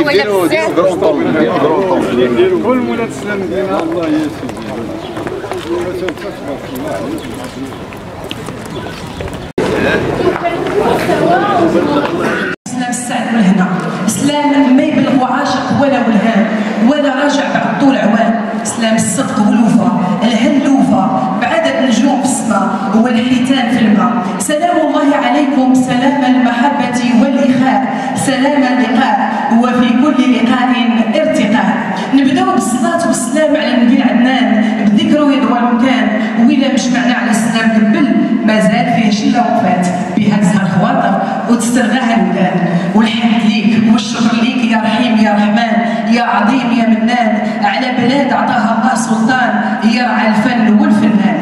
طويله بزاف. كل مولاة السلام ديالنا الله يا سلام السعد والهنا، سلام ما يبلغ عاشق ولا ولهان ولا راجع بعد طول عوام، سلام الصدق والوفا الهلوفه بعدد نجوم في السماء والحيتان في الماء. سلام الله عليكم، سلام المحبه والاخاء، سلام اللقاء وفي كل لقاء ارتقاء. نبداو بالصلاه والسلام على النبي عدنان بذكره يضوى المكان، وإلا مش معنا على السلام قبل مازال فيه شله وفات بها تزهر خواطر وتسترغاها الودان. والحمد ليك والشكر ليك يا رحيم يا رحمن يا عظيم يا منان، على بلاد عطاها الله سلطان يرعى الفن والفنان.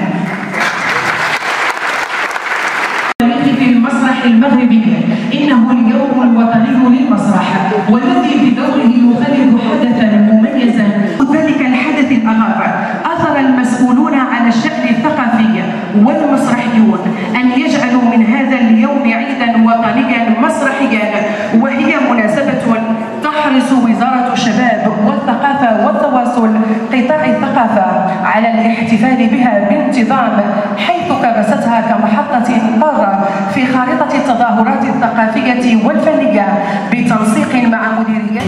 في المسرح المغربي إنه اليوم الوطني للمسرح، والذي بدوره يخلد حدثا مميزا. ذلك الحدث الأغر أثر المسؤولون على الشأن الثقافي والمسرحيون أن يجعلوا من هذا اليوم عيدا وطنيا مسرحيا، وهي مناسبة تحرص وزارة الشباب والثقافة والتواصل قطاع الثقافة على الاحتفال بها بانتظام، حيث كرستها كمحطة قارة في خارطة التظاهرات الثقافية والفنية بتنسيق مع مديرية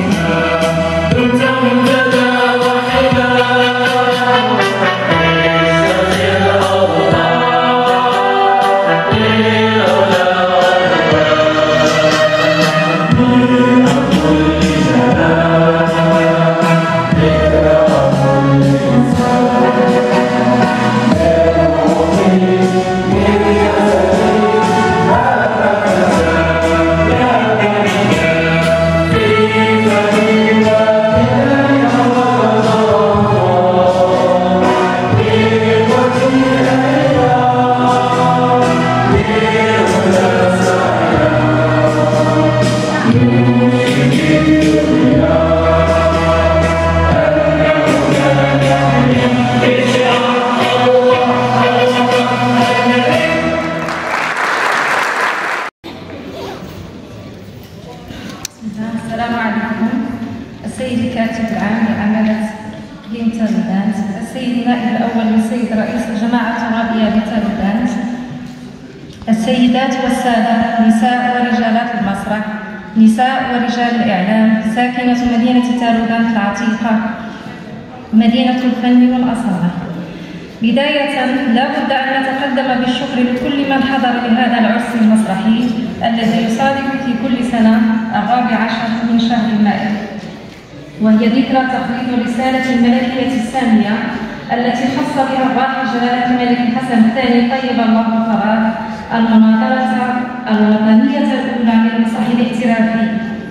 السلام عليكم. السيد الكاتب العام لعمالة إقليم تالودانت، السيد النائب الأول للسيد رئيس الجماعة الترابية لتالودانت، السيدات والسادة، نساء ورجالات المسرح، نساء ورجال الإعلام، ساكنة مدينة تالودانت العتيقة، مدينة الفن والأصالة. بداية لا بد أن نتقدم بالشكر لكل من حضر لهذا العرس المسرحي الذي يصادف في كل سنة 14 من شهر مايو، وهي ذكرى تخليد رسالة الملكية السامية التي خص بها الراحل جلالة الملك حسن الثاني طيب الله ثراه المناظرة الوطنية الأولى للمسرح الاحترافي.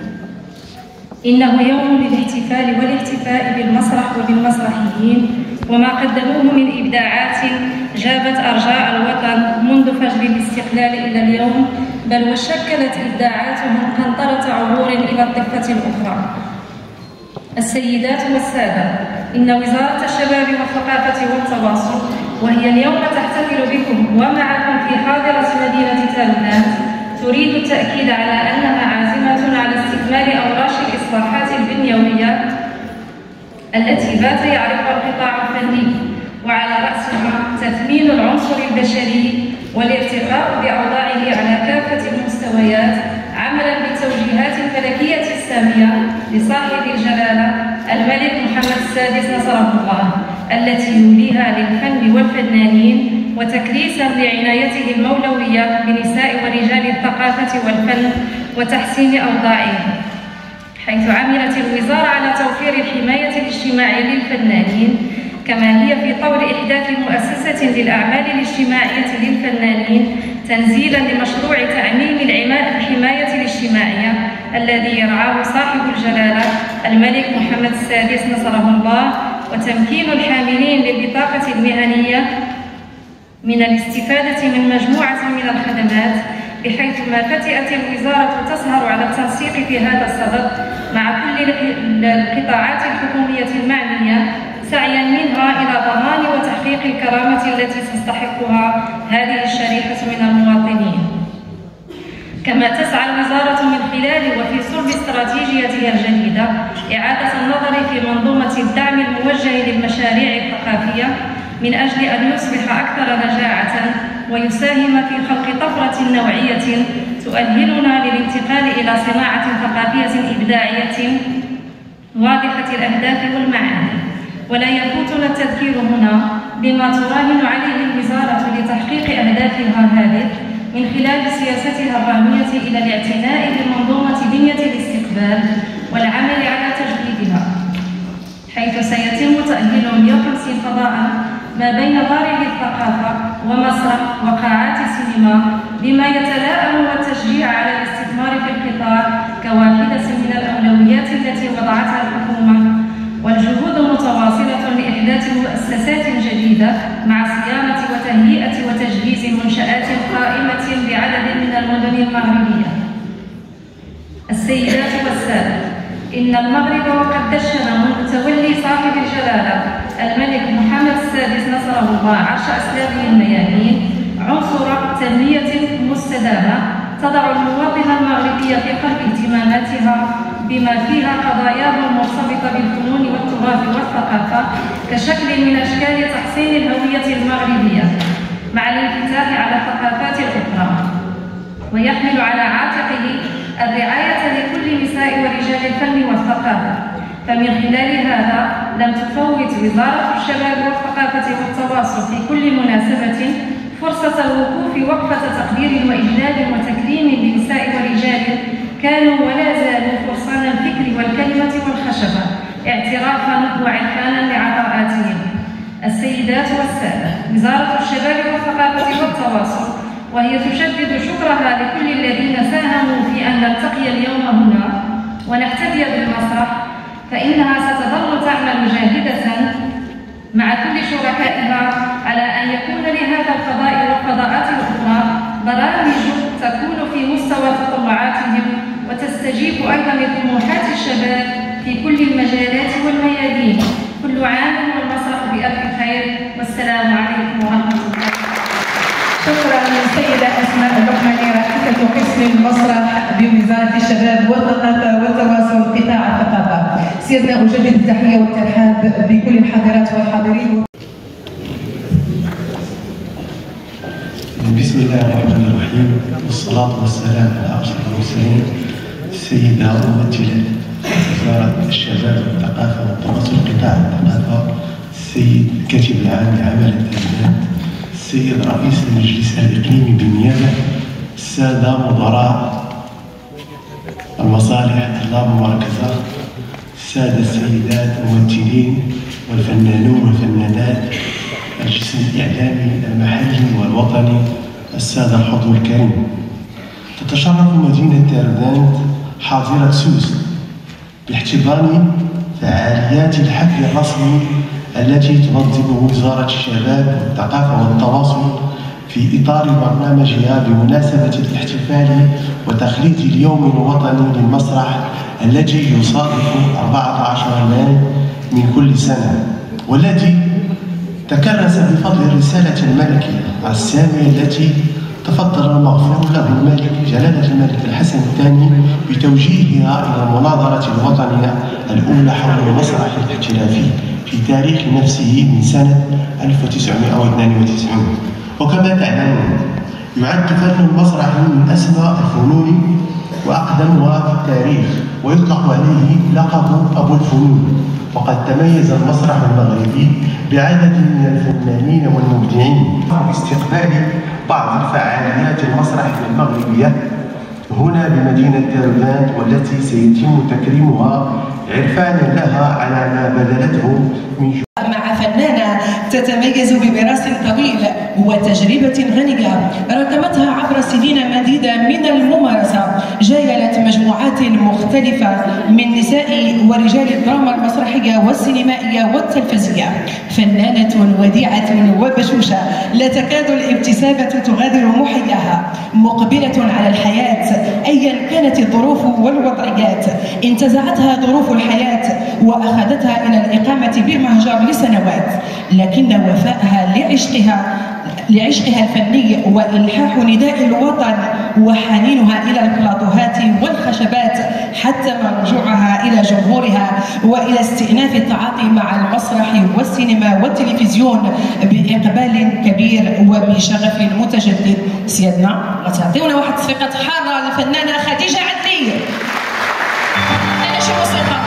إنه يوم للاحتفال والاحتفاء بالمسرح وبالمسرحيين وما قدموه من إبداعات جابت أرجاء الوطن منذ فجر الاستقلال إلى اليوم، بل وشكلت إبداعاتهم قنطرة عبور إلى الضفة الأخرى. السيدات والسادة، إن وزارة الشباب والثقافة والتواصل وهي اليوم تحتفل بكم ومعكم في حاضرة مدينة تالودانت تريد التأكيد على أنها عازمة على استكمال أوراش الإصلاحات البنيوية التي بات يعرفها القطاع الفني، وعلى رأسها تثمين العنصر البشري والارتقاء بأوضاعه على كافة المستويات، عملا بالتوجيهات الفلكية السامية لصاحب الجلالة الملك محمد السادس نصره الله التي يوليها للفن والفنانين، وتكريسا لعنايته المولوية بنساء ورجال الثقافة والفن وتحسين أوضاعهم، حيث عملت الوزارة على توفير الحماية الاجتماعية للفنانين، كما هي في طور إحداث مؤسسة للأعمال الاجتماعية للفنانين تنزيلا لمشروع تعميم الحماية الاجتماعية الذي يرعاه صاحب الجلالة الملك محمد السادس نصره الله، وتمكين الحاملين للبطاقة المهنية من الاستفادة من مجموعة من الخدمات، بحيث ما فتئت الوزارة تسهر على التنسيق في هذا الصدد مع كل القطاعات الحكومية المعنية، سعيا منها إلى ضمان وتحقيق الكرامة التي تستحقها هذه الشريحة من المواطنين. كما تسعى الوزارة من خلال وفي صلب استراتيجيتها الجديدة إعادة النظر في منظومة الدعم الموجه للمشاريع الثقافية من أجل أن يصبح أكثر نجاعة ويساهم في خلق طفرة نوعية تؤهلنا للانتقال إلى صناعة ثقافية إبداعية واضحة الأهداف والمعاني. ولا يفوتنا التذكير هنا بما تراهن عليه الوزارة لتحقيق أهدافها هذه من خلال سياستها الرامية إلى الاعتناء بمنظومة بنية الاستقبال والعمل على تجديدها، حيث سيتم تأهيل 150 فضاء ما بين دار للثقافة ومسرح وقاعات سينما بما يتلائم والتشجيع على الاستثمار في القطاع كواحدة من الأولويات التي وضعتها الحكومة، والجهود متواصلة لإحداث مؤسسات جديدة مع صيانة وتهيئة وتجهيز منشآت قائمة بعدد من المدن المغربية. السيدات والسادة، إن المغرب وقد دشن منذ تولي صاحب الجلالة الملك محمد السادس نصره الله عرش أسلافه الميامين عنصر تنمية مستدامة تضع المواطن المغربي في قلب اهتماماتها بما فيها قضاياه المرتبطة بالفنون والتراث والثقافة كشكل من أشكال تحسين الهوية المغربية مع الانفتاح على الثقافات الأخرى، ويحمل على عاتقه الرعاية لكل نساء ورجال الفن والثقافة. فمن خلال هذا لم تفوت وزارة الشباب والثقافة والتواصل في كل مناسبة فرصة الوقوف وقفة تقدير وإجلال وتكريم لنساء ورجال كانوا ولا زالوا فرسان الفكر والكلمة والخشبة اعترافا وعرفانا لعطاءاتهم. السيدات والسادة، وزارة الشباب والثقافة والتواصل وهي تجدد شكرها لكل الذين ساهموا في أن نلتقي اليوم هنا ونحتدي بالمسرح، فإنها ستظل تعمل جاهدة مع كل شركائها على أن يكون لهذا الفضاء والفضاءات الأخرى برامج تكون في مستوى تطلعاتهم وتستجيب أيضا لطموحات الشباب في كل المجالات والميادين. كل عام والمسرح بألف خير، والسلام عليكم ورحمة الله. شكرا السيدة أسماء اللقماني رئيسة قسم المسرح بوزارة الشباب والثقافة والتواصل قطاع الثقافة. سيدنا أجدد التحية والترحاب بكل الحاضرات والحاضرين. بسم الله الرحمن الرحيم، والصلاة والسلام على أشرف المرسلين، السيدة ممثلة وزارة الشباب والثقافة والتواصل قطاع الثقافة، السيد الكاتب العام لعمل التنمية، السيد رئيس المجلس الإقليمي بالنيابة، السادة مدراء المصالح اللامركزة، السادة السيدات الممثلين والفنانون والفنانات، الجسم الإعلامي المحلي والوطني، السادة الحضور الكريم. تتشرف مدينة ديردانت حاضرة سوس باحتضان فعاليات الحفل الرسمي التي تنظمه وزارة الشباب والثقافة والتواصل في إطار برنامجها بمناسبة الاحتفال وتخليد اليوم الوطني للمسرح الذي يصادف 14 ماي من كل سنة، والذي تكرس بفضل الرسالة الملكية السامية التي تفضل المغفور له الملك جلالة الملك الحسن الثاني بتوجيهها إلى المناظرة الوطنية الأولى حول المسرح الاحترافي في تاريخ نفسه من سنة 1992. وكما تعلمون يعد فن المسرح من أسمى الفنون وأقدمها في التاريخ، ويطلق عليه لقب أبو الفنون. وقد تميز المسرح المغربي بعدد من الفنانين والمبدعين باستقبال بعض الفعاليات المسرح المغربية هنا بمدينة ديردانت، والتي سيتم تكريمها عرفانا لها على ما بذلته من مع فنانة تتميز بميراث طويل وتجربة غنية ركمتها عبر سنين مديدة من الممارسة، جايلت مجموعات مختلفة من نساء ورجال الدراما المسرحية والسينمائية والتلفزية. فنانة وديعة وبشوشة لا تكاد الابتسامة تغادر محياها، مقبلة على الحياة أيا كانت الظروف والوضعيات. انتزعتها ظروف الحياة وأخذتها إلى الإقامة بالمهجر لسنوات، لكن وفائها لعشقها لعشقها الفني وإلحاح نداء الوطن وحنينها إلى البلاطوهات والخشبات حتى رجوعها إلى جمهورها وإلى استئناف التعاطي مع المسرح والسينما والتلفزيون بإقبال كبير وبشغف متجدد. سيادنا غتعطيونا واحد التصفيقات حارة للفنانة خديجة عدلي. أنا شي موسيقى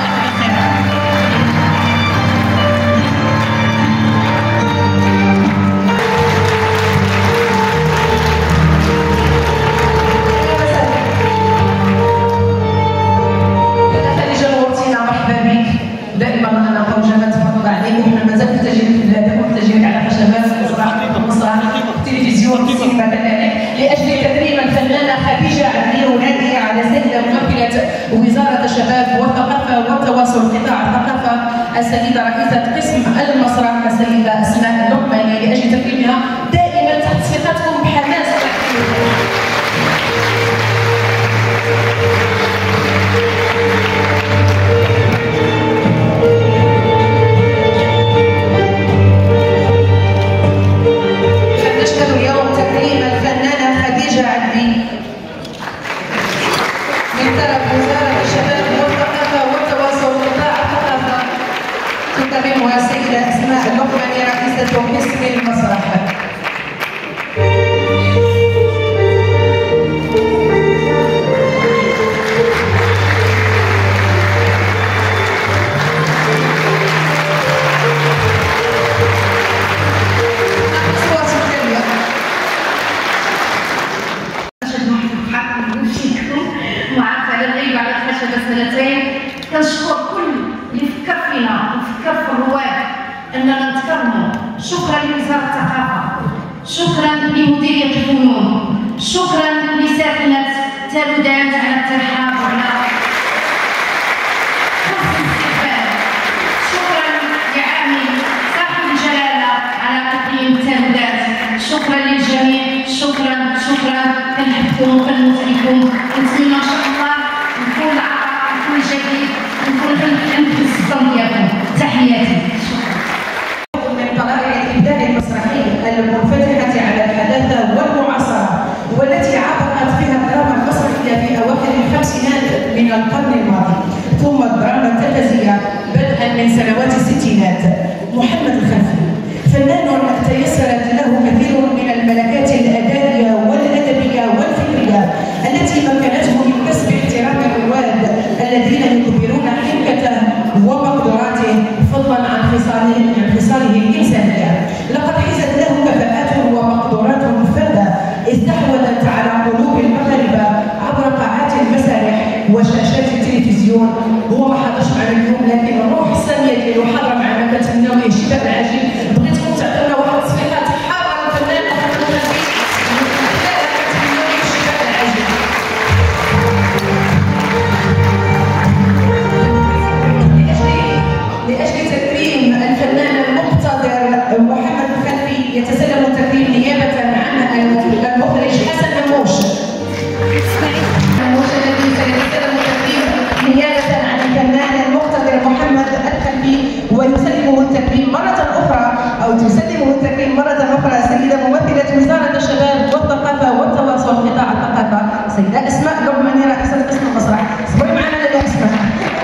دائما انا موجبه تفضل عليكم. احنا مازال محتاجين في الاداء ومحتاجين على خشبات المسرح التلفزيون السينما كذلك لاجل تكريم الفنانه خديجه عدلي وناديه على السيده ممثله وزاره الشباب والثقافه والتواصل قطاع الثقافه السيده رئيسه قسم المسرح السيده اسماء اللقماني لاجل تكريمها دائما تحت تصفيقاتكم بحماس. السيدة أسماء اللقماني رئيسة قسم المسرح. وعارفة الغيب على الخشبة سنتين. كنشكر كل اللي فكر فينا وفكر في الرواد اننا نتكرموا. شكرا لوزاره الثقافه، شكرا لمديريه الفنون، شكرا لساكنه تالودات على الترحاب وعلى حسن الاستقبال، شكرا لعامل صاحب الجلاله على تقييم تالودات، شكرا للجميع، شكرا كنحبكم وكنمثلكم. كنتمنى ان شاء الله نكون عطاء نكون جديد نكون في الصم ديالكم. تحياتي. من طلائع الابداع المسرحي المنفتحه على الحداثه والمعاصره والتي عبقت فيها الدراما المسرحيه في اواخر الخمسينات من القرن الماضي ثم الدراما التلفزيونيه بدءا من سنوات الستينات. محمد الخلفي فنان تيسرت له كثير من الملكات الادائيه والادبيه والفكريه التي مكنته من كسب احترام الرواد الذين يكبرون حنكته ومقدراته فضلا عن خصاله الانسانيه. لقد حيزت له كفاءات ومقدورات فذه استحوذت على قلوب المغاربه عبر قاعات المسارح وشاشات التلفزيون. هو ما حضرش معنا اليوم لكن الروح الساميه ديالو حاضره معنا. كنتمناو ليه الشفاء العاجل. بغيتكم تعطيونا واحد التصفيقات حاره للفنانه لأجل تكريم الفنان المقتدر محمد الخلفي يتسلم التكريم نيابة عن المخرج حسن نموش. الذي سيتسلم التكريم نيابة عن الفنان المقتدر محمد الخلفي ويسلمه التكريم مرة أخرى أو تسلمه التكريم مرة أخرى السيدة ممثلة وزارة الشباب والثقافة والتواصل قطاع الثقافة السيدة أسماء اللقماني رئيسة قسم المسرح. صبري معنا يا أسماء.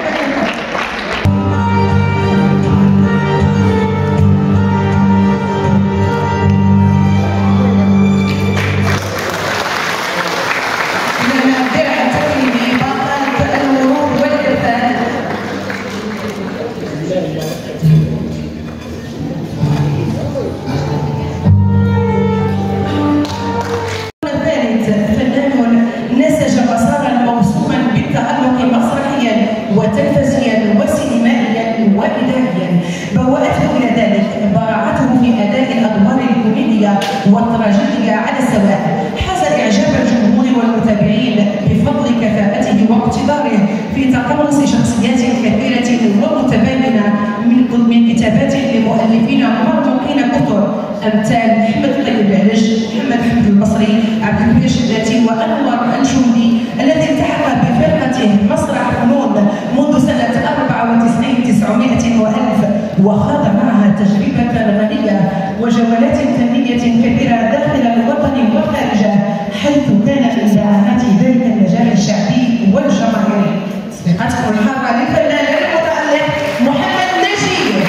بوأته إلى ذلك براعته في أداء الأدوار الكوميدية والتراجيدية على السواء. حاز إعجاب الجمهور والمتابعين بفضل كفاءته واقتداره في تقمص شخصيات كثيرة ومتباينة من كتابات لمؤلفين مرموقين كثر أمثال محمد طيب العلج، محمد حمد البصري، عبد الكبير الشداتي وأنور الشمدي الذي التحق بفرقته مسرح فنون منذ سنة 94 900 وألف وخاض معها تجربة غنية وجولات فنية كبيرة داخل الوطن وخارجه، حيث كان من دعامات ذلك المجال الشعبي والجماهيري. ثقتكم الحارة للفنان المتألق محمد ناجي.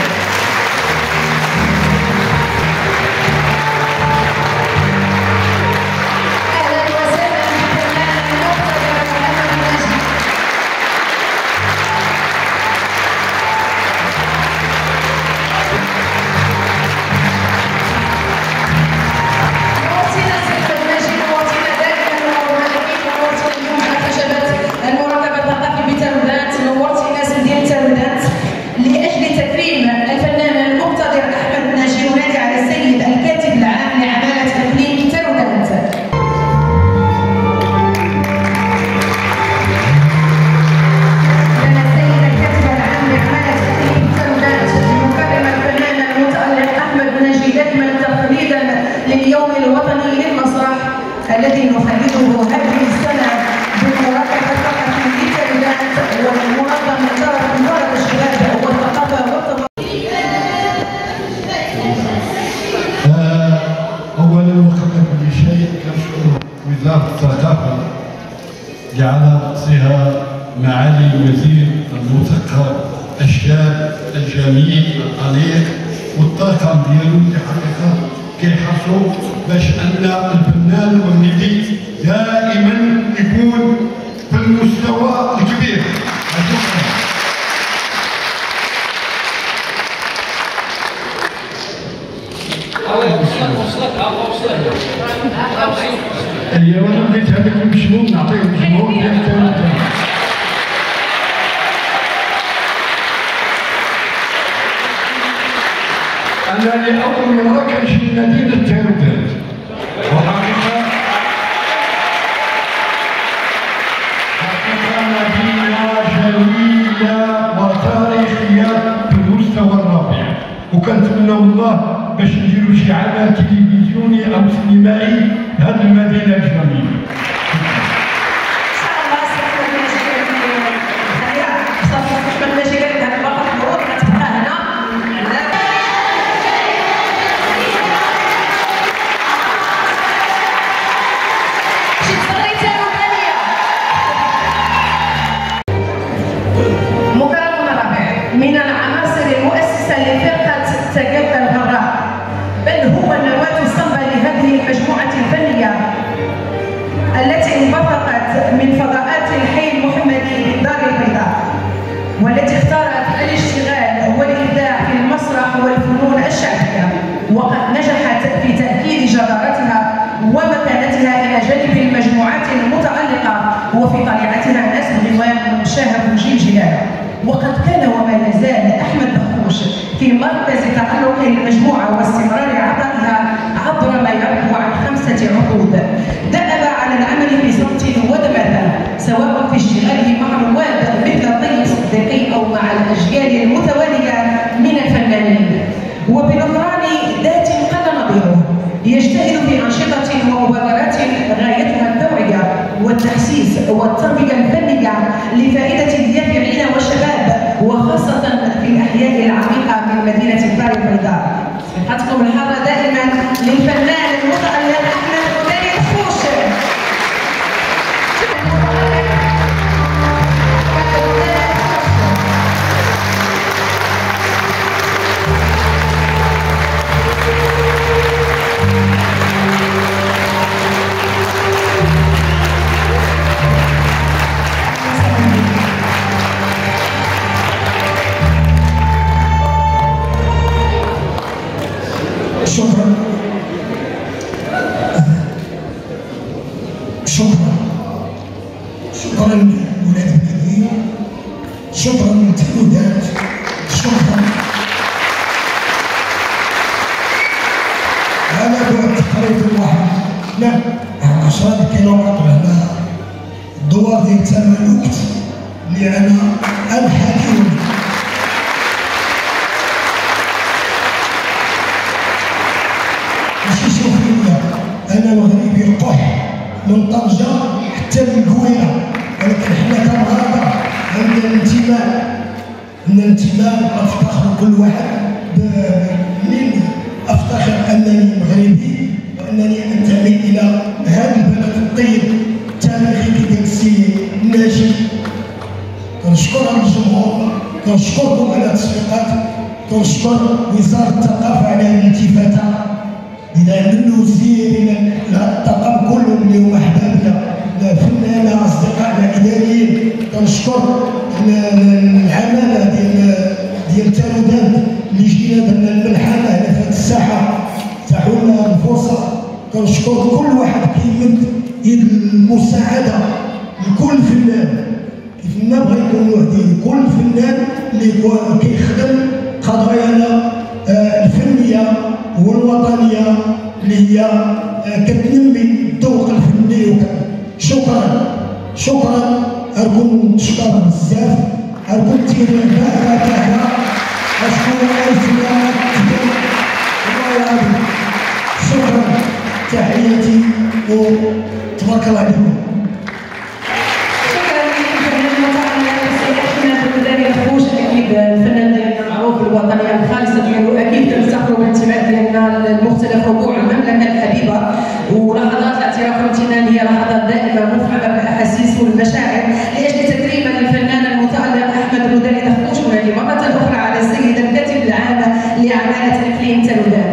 لليوم الوطني للمسرح الذي نخلده هذه السنة بالمراقبة فقط للتعليمات والمنظمة إدارة الشباب والثقافة والتطوير. أولا وقبل كل شيء نشكر وزارة الثقافة لعلى رأسها معالي الوزير المثقف الشاب الجميل الطليق والطاقم ديالو اللي حقيقة كيحرصوا باش ان الفنان والميدي دائما يكون في المستوى الكبير. ايوا انا بديت هذاك المشموم نعطيه المشموم ديال أنا لأول مرة كنجي لمدينة تيرودات، وحقيقة مدينة جميلة وتاريخية بالمستوى الرفيع، وكنتمنى الله باش نديرو شي عمل تلفزيوني أو سينمائي لهذه المدينة الجميلة. من العناصر المؤسسة لفرقة تجدد الغراء، بل هو النواة الصلبة لهذه المجموعة الفنية التي انبثقت من فضاءات الحي المحمدي بالدار البيضاء، والتي اختارت الاشتغال والإبداع في المسرح والفنون الشعبية، وقد نجحت في تأكيد جدارتها ومكانتها إلى جانب المجموعات المتألقة وفي طليعتها ناس غوام شاهدوا جيل جلاله. وقد كان وما يزال أحمد بخوش في مركز تألق المجموعة واستمرار عطائها عبر ما يقرب عن 5 عقود. دأب على العمل في صمت ودمثة، سواء في اشتغاله مع رواد مثل الطيب الصديقي أو مع الأجيال المتوالية من الفنانين، وبنظران ذات قل نظيره يجتهد في أنشطة ومبادرات غايتها التوعية والتحسيس والتربية الفنية لفائدة اليافعين والشباب، وخاصة في الأحياء العميقة من مدينة الدار البيضاء. ثقتكم الحارة دائما للفنان المتألق أحمد بخوش. شكرا ولاد النبي، شكرا تيرودات، شكرا على بعد تقريبا واحد 10 كيلومتر على الدوار ديال تملكت اللي انا الحكيم. ماشي شوفوا انا مغربي القح من طنجه حتى للقويره، ولكن حنا كمغاربه عندنا الانتماء ان انتماء افتخر كل واحد من افتخر انني مغربي وانني انتمي الى هذا البلد الطيب التاريخي ديال السي الناجي. كنشكر الجمهور، كنشكركم على التصفيقات، كنشكر وزاره الثقافه على الالتفاته الى منه الى الطاقم كله اللي هما احبابنا، الفنانه، اصدقائنا الاداريين. كنشكر العماله ديال تالودان اللي جينا درنا الملحمه هنا في هذه الساحه، تاحوا لنا الفرصه. كنشكر كل واحد كيمد يد المساعده لكل فنان، كيف ما بغا يكون وحدي، كل فنان اللي كيخدم قضايانا الفنيه والوطنيه اللي هي كتنمي الذوق الفني. شكرا ارجو تشكر بزاف، ارجو ديروا الباقه تاعنا اشكر الفنانات الله يعاون. شكرا، تحياتي وتبارك الله عليكم. شكرا للفنان المتعلق السيد احمد الوداني الخوش، اكيد الفنان ديالنا المعروف بالوطنيه الخالصه ديالو، اكيد كنفتخروا بالانتماء ديالنا لمختلف ربوع المملكه الحبيبه. ولحظات الاعتراف والامتنان هي لحظات دائمه مفعمه بالاحاسيس والمشاعر لاجل تكريم الفنان المتالق احمد الوداني الخوش هذه مره اخرى على السيد الكاتب العام لعماله اقليم تالودات.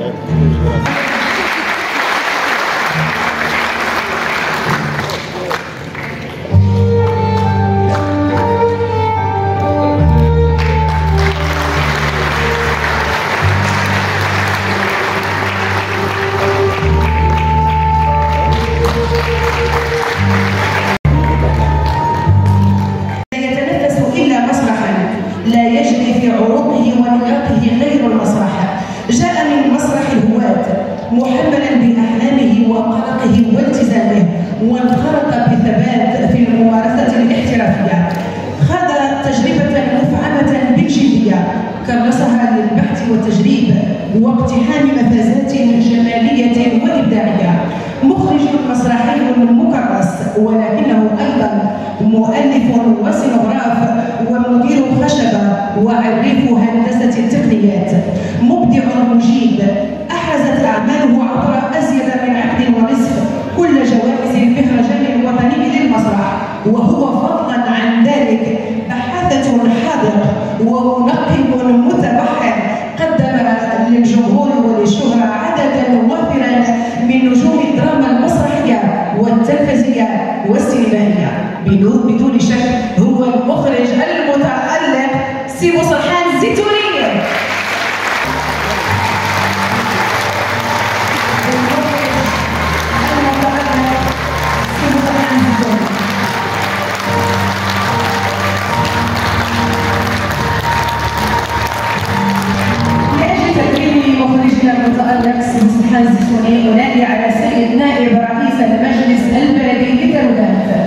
لا يجري في عروقه ونياقه غير المسرح. جاء من مسرح الهواة محملا بأحلامه وقلقه والتزامه، وانخرط بثبات في الممارسة الاحترافية. خاض تجربة مفعمة بالجدية كرسها للبحث والتجريب واقتحام مفازات جمالية وإبداعية. مخرج مسرحي مكرس، ولكنه أيضا مؤلف وسينوغراف ومدير خشبة وعريف هندسة التقنيات. مبدع مجيد، أحرزت أعماله عبر أزيد من عقد ونصف كل جوائز المهرجان الوطني للمسرح، وهو فضلا عن ذلك بحاثة حاضر ومنقب متبحر. قدم للجمهور وللشهرة عددا وافرا من نجوم الدراما المسرحية والتلفزية والسينمائية. بدون شك هو المخرج المتألق سي بوسرحان الزيتوني. لأجل تكريم مخرجنا المتألق سي بوسرحان الزيتوني أنادي على السيد نائب رئيس المجلس البلدي لتالودات.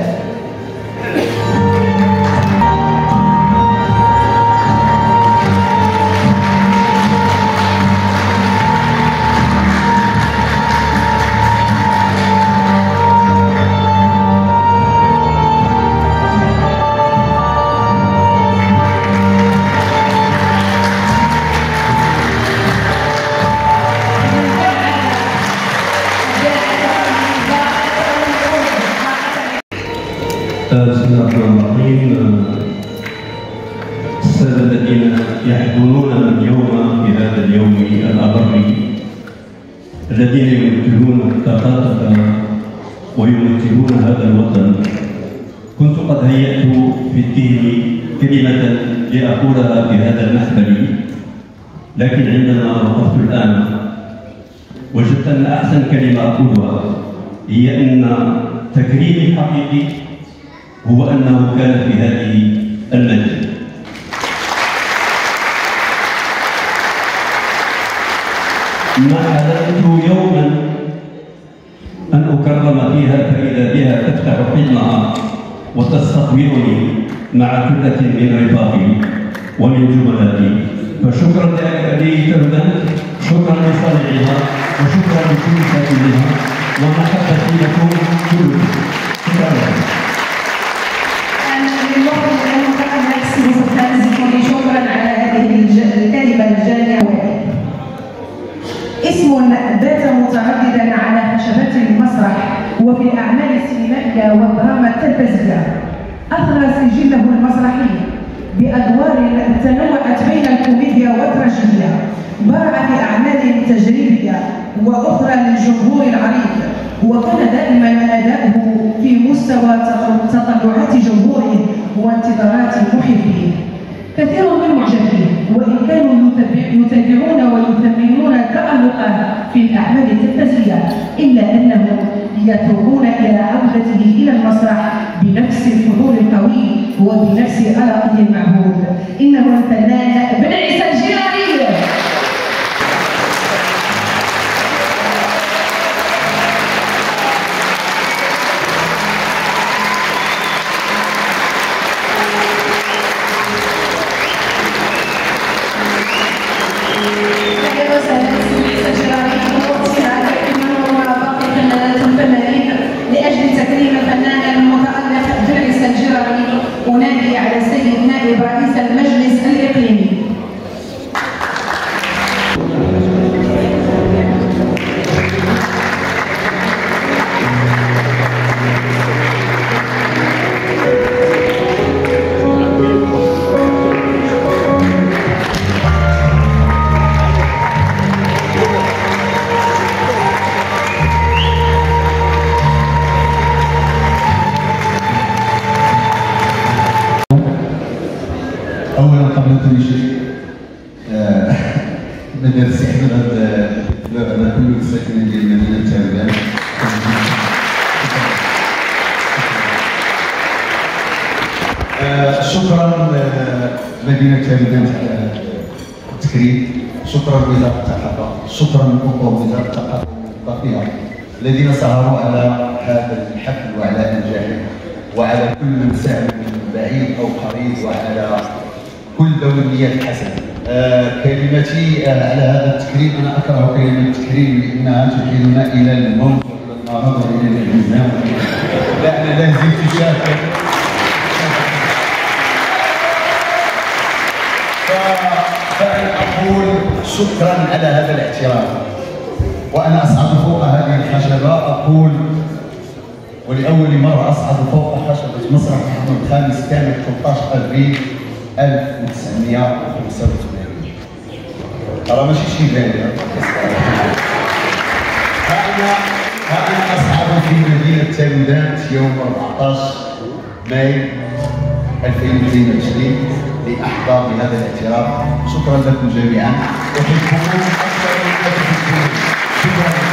بسم الله الرحمن الرحيم. السادة الذين يحضرون اليوم في هذا اليوم الأبر، الذين يمثلون الثقافة ويمثلون هذا الوطن، كنت قد هيأت في الذهن كلمة لأقولها في هذا المحفل، لكن عندما وقفت الآن وجدت أن أحسن كلمة أقولها هي أن تكريمي الحقيقي هو أنه كان في هذه المجلة. ما حلمت يوما أن أكرم فيها فإذا بها تفتح حلمها وتستقبلني مع ثلة من رفاقي ومن زملائي. فشكرا لأهالي تالودات، شكرا لصانعها، وشكرا لكل سائلها، ومحبتي لكم كلكم. شكرا لكم. المخرج المتألق سي بوسرحان الزيتوني. بات مترددا على خشبات المسرح وفي الأعمال السينمائية والدراما التلفزيونية. أثرى سجله المسرحي بأدوار تنوعت بين الكوميديا والتراجيديا، برع في أعمال تجريبية وأخرى للجمهور العريض، وكان دائما أداؤه في مستوى تطلعات جمهوره وانتظارات محبيه. كثير من المعجبين وإن كانوا يتابعون ويثمنون تألقه في الأعمال التلفزيونية، إلا أنهم يتوقون إلى عودته إلى المسرح بنفس الحضور القوي وبنفس ألقه المعهود. إنه الفنان بن عيسى الجيراني. لأجل تكريم الفنان المتألق بن عيسى الجيراني أنادي على السيد نائب رئيس المجلس الإقليمي. اولا قبل كل شيء مدينه السحب غدا كل الساكنين ديال مدينه تاردان شكرا مدينه تاردان على التكريم، شكرا لوزاره الثقافه، شكرا لكم وزاره الثقافه والترفيه الذين سهروا على هذا الحفل وعلى انجاحه، وعلى كل من ساهم من بعيد او قريب، وعلى كل ذوي النيات الحسنه. كلمتي على هذا التكريم، انا اكره كلمه التكريم لانها تحيلنا الى الموت والى المرض والى الالتزام، لا انا لا زلت شاكر. فانا اقول شكرا على هذا الاعتراف، وانا اصعد فوق هذه الخشبه اقول ولأول مرة أصعد فوق خشبة مسرح محمد الخامس كانت 13 أبريل 1985. ترى ماشي شي باين. فأنا أصعد في مدينة تايلاند يوم 14 ماي 2022 لأحظى بهذا الاعتراف. شكرا لكم جميعا، أحبكم أكثر مما تحبون. شكرا.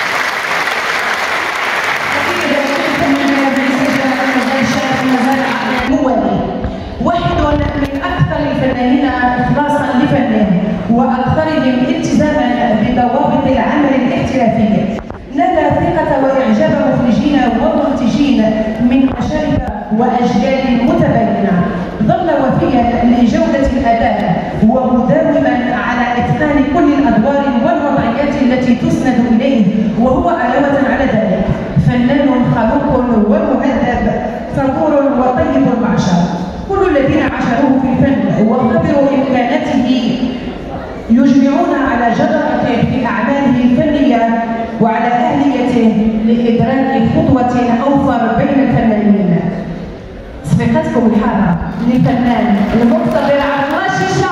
واحد من أكثر الفنانين إخلاصا لفنه وأكثرهم التزاما بضوابط العمل الاحترافي، نال ثقة وإعجاب مخرجين ومنتجين من مشارب وأجيال متباينة، ظل وفيا لجودة الأداء ومداوما على إتقان كل الأدوار والوضعيات التي تسند إليه، وهو علاوة على ذلك فنان خلوق ومهذب صبور وطيب المعشر. كل الذين عاشروه في الفن وقدروا إمكاناته يجمعون على جدارته في أعماله الفنية وعلى أهليته لإدراك خطوة أوفر بين الفنانين. صفقتكم الحارة للفنان المقتدر عبد الله شيشة.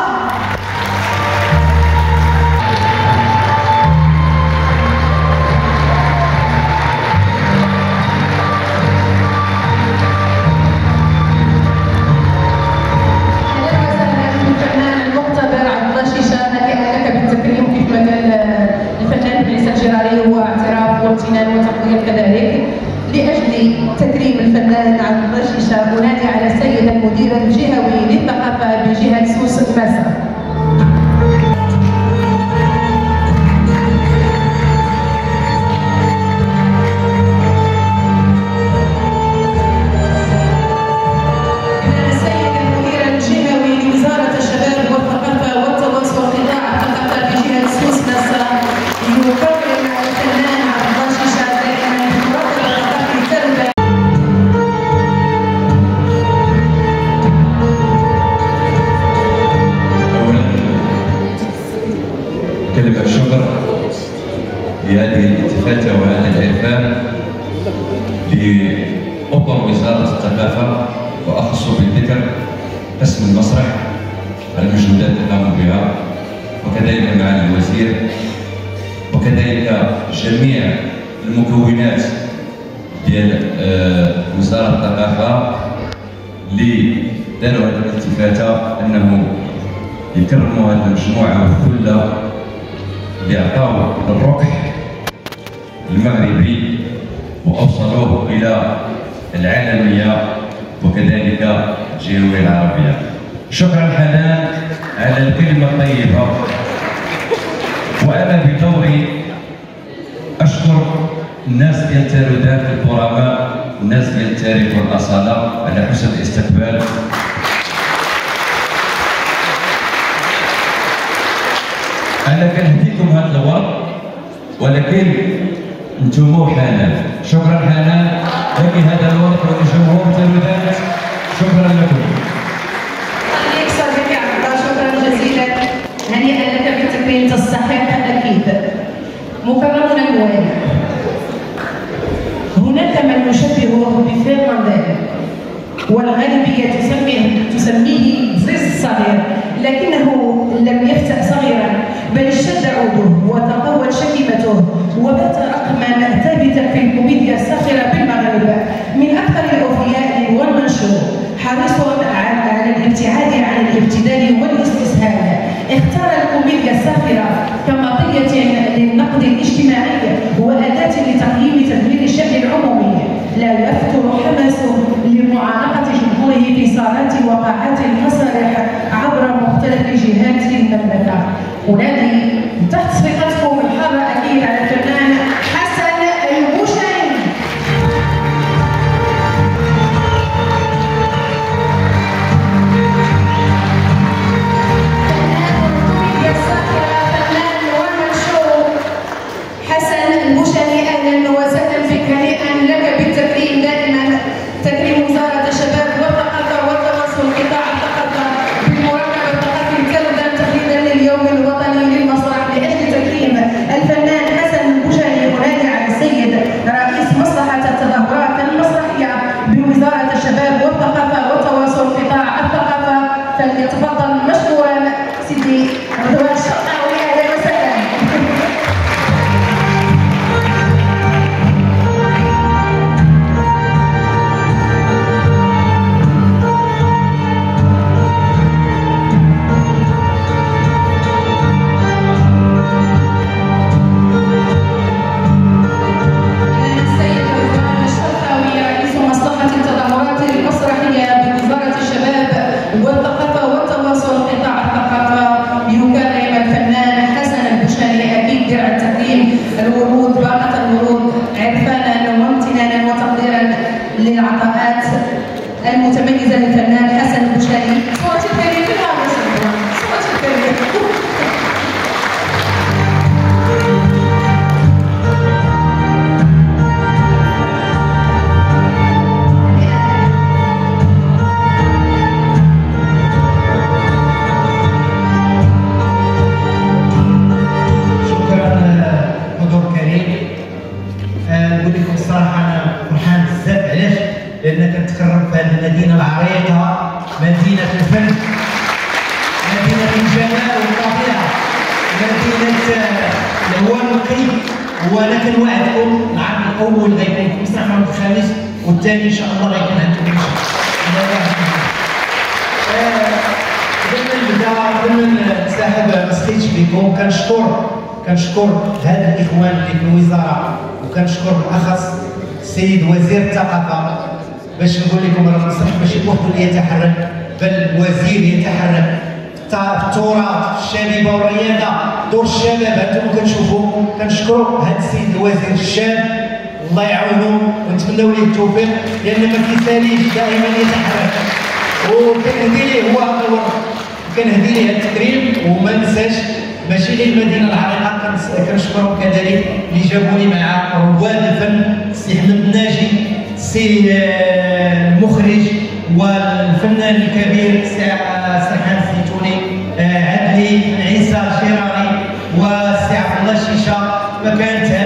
وامتنان وتقدير كذلك. لأجل تكريم الفنان عبد الله شيشة أنادي على السيد المدير الجهوي للثقافة بجهة سوس مصر. كلمة شكر لهذه الالتفاته وهذا العرفان لأطر وزارة الثقافة، وأخص بالذكر قسم المسرح على المجهودات اللي قاموا بها، وكذلك معالي الوزير، وكذلك جميع المكونات ديال وزارة الثقافة اللي داروا هذه الالتفاته انه يكرموا هذه المجموعه والثله اللي عطاو الركح المغربي واوصلوه الى العالميه وكذلك الجهويه العربيه. شكرا حنان على الكلمه الطيبه، وانا بدوري اشكر الناس ديال تارودات الكرماء، الناس ديال التاريخ والاصاله على حسن الاستقبال. انا كنهديكم هذا الورق، ولكن انتم وحنان. شكرا حنان، لكن هذا الورق ولجمهور تارودات. شكرا لكم. عليك صديقي عبد الله، شكرا جزيلا، هنيئا لك بالتكريم، تستحق اكيد. مكرمنا الوالي، هناك من يشبهه بفيرنانديل، والغالبية تسميه زيز الصغير، لكنه لم يفتأ صغيرا، بل اشتد عوده وتقوت شكيمته وبات رقما ثابتا في الكوميديا الساخرة بالمغرب. من أكثر الأوفياء والمنشور، حريصا على الابتعاد عن الابتذال والاستسهال، اختار الكوميديا الساخرة كمطية للنقد الاجتماعي وأداة لتقييم تدوير الشأن العمومي. لا يفتر حماسه لمعانقة جمهوره في صالات وقاعات المسارح عبر مختلف جهات المملكة. أنادي تحت صفقتكم الحارة أكيد على الفنان حسن البوشري. حسن البوشري، اهلا وسهلا بك، هنيئا لك بالتكريم، دائما تكريم وزاره الشباب والثقافه والتواصل، قطاع الثقافه بالمراقبه الثقافي كردا تقليدا لليوم الوطني للمسرح لاجل تكريم الفنان حسن البوشري. هناك على السيد رئيس مصلحه التظاهرات المسرحيه بوزاره الشباب والثقافه والتواصل قطاع الثقافه، فليتفضل مشكورا سيدي رضوان الشرقاوي. اهلا وسهلا. والثقافة والتواصل قطاع الثقافة يكرم الفنان حسن البوشري، أكيد درع التكريم، الورود، باقة الورود، عرفانا وامتنانا وتقديرا للعطاءات المتميزة للفنان حسن البوشري. صوت الكريم كلها مشهورة، صوت الكريم. نقول لكم الصراحه انا فرحان بزاف. علاش؟ لان كنتكرم في هذه المدينه العريقه، مدينه الفن، مدينه الجمال والطبيعه، مدينه الهواء النقي. وانا كنوعدكم العام الاول غيكون في مسرح محمد الخامس، والثاني ان شاء الله غيكون عندكم. قبل ما نسحب ما سقيتش بكم، كنشكر هاد الاخوان اللي في الوزاره، وكنشكر بالاخص السيد وزير الثقافه. باش نقول لكم راه المسرح ماشي بوحدو اللي يتحرك، بل الوزير يتحرك. التراث، الشبيبه والرياضه، دور الشباب هانتوما كتشوفوا. كنشكروا هاد السيد الوزير الشاب، الله يعاونو ونتمنوا ليه التوفيق، لان ما كيساليش دائما يتحرك. وكنهدي ليه هو كنهدي ليه التكريم. وما ننساش ماشي غير المدينه العريقه، كنشكرهم كذلك اللي جابوني مع رواد الفن، السي احمد الناجي، السي المخرج والفنان الكبير السي سرحان الزيتوني، عدلي عيسى الشيراني والسي عبد الله الشيشه. فكانت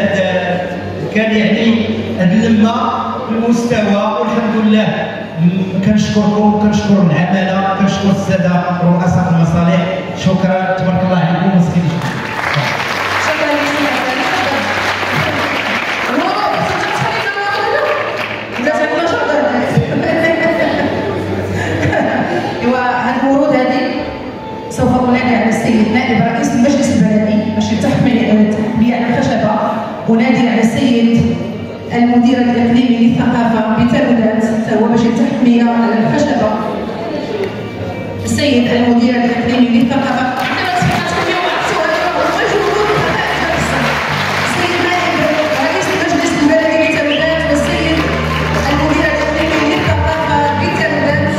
كان يعني هذه اللمه المستوى، والحمد لله كنشكركم وكنشكر العماله، كنشكر الساده رؤساء المصالح. شكرا، تبارك الله عليكم وسخير. الورود هذه سوف انادي على السيد نائب رئيس المجلس البلدي باش تحمي على الخشبه، ونادي على السيد المدير الاقليمي للثقافه بتلودات هو باش تحمي على الخشبه. السيد المدير الاقليمي للثقافه، السيد نائب رئيس المجلس البلدي بتلودات والسيد المدير الاقليمي للثقافه بتلودات.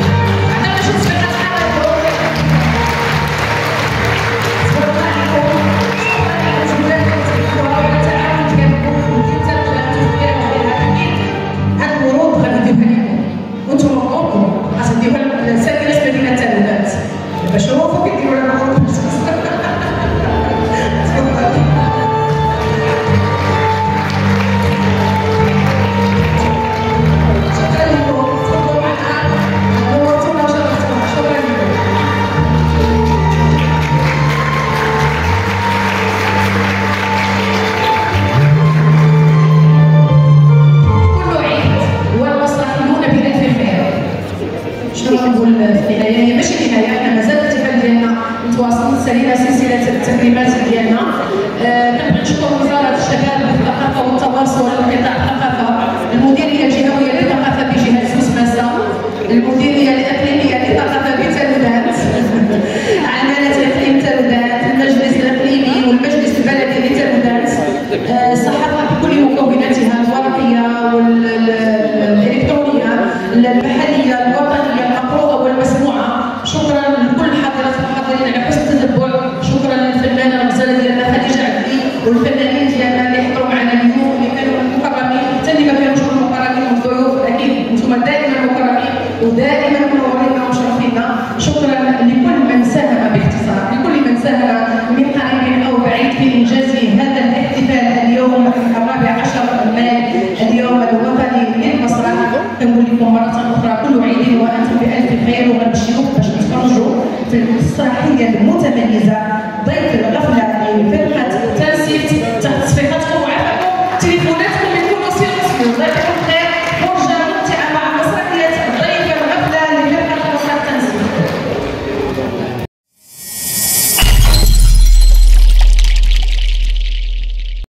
سالينا سلسله التكريمات ديالنا. كنبغي نشكر وزاره الشباب والثقافه والتواصل قطاع الثقافه، المديريه الجهويه للثقافه بجهه سوسماسا، المديريه الاقليميه للثقافه بتلودات، عماله اقليم تلودات، المجلس الاقليمي والمجلس البلدي لتلودات، الصحافه بكل مكوناتها الورقيه والالكترونيه، المحليه الوطنيه المقروءه والمسموعه. شكرا لكل حضرات الحاضرين على حسن التتبع. شكرا للفنانه الغزاله ديالنا خديجه عبدي والفنانين ديالنا اللي حضروا معنا اليوم، اللي كانوا مكرمين حتى اللي ما كانوش مكرمين والضيوف، اكيد انتم دائما مكرمين ودائما منورين ومشرفينا. شكرا لكل من ساهم باختصار، لكل من ساهم من قريب او بعيد في انجاز هذا الاحتفال اليوم 14 ماي، اليوم الوطني للمسرح. كنقول لكم مره اخرى كل عيد وانتم بالف خير، وغنمشيو باش نتفرجوا في المسرحيه المتميزه